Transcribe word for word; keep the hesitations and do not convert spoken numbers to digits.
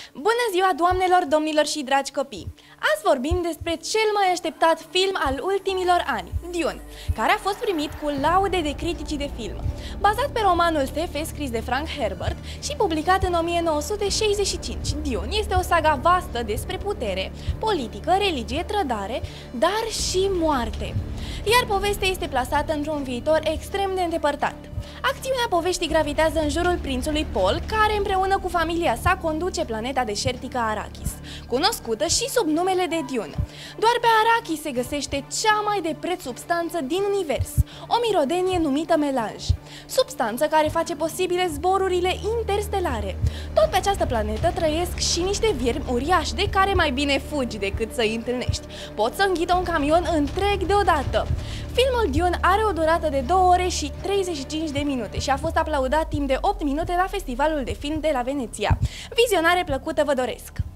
Bună ziua, doamnelor, domnilor și dragi copii! Azi vorbim despre cel mai așteptat film al ultimilor ani, Dune, care a fost primit cu laude de criticii de film. Bazat pe romanul T F scris de Frank Herbert și publicat în o mie nouă sute șaizeci și cinci, Dune este o saga vastă despre putere, politică, religie, trădare, dar și moarte. Iar povestea este plasată într-un viitor extrem de îndepărtat. Acțiunea poveștii gravitează în jurul prințului Paul, care împreună cu familia sa conduce planeta deșertică Arrakis, cunoscută și sub numele de Dune. Doar pe Arrakis se găsește cea mai de preț substanță din univers, o mirodenie numită melanj, substanță care face posibile zborurile interstelare. Tot pe această planetă trăiesc și niște viermi uriași de care mai bine fugi decât să îi întâlnești. Pot să înghită un camion întreg deodată. Filmul Dune are o durată de două ore și treizeci și cinci de minute și a fost aplaudat timp de opt minute la Festivalul de Film de la Veneția. Vizionare plăcută vă doresc!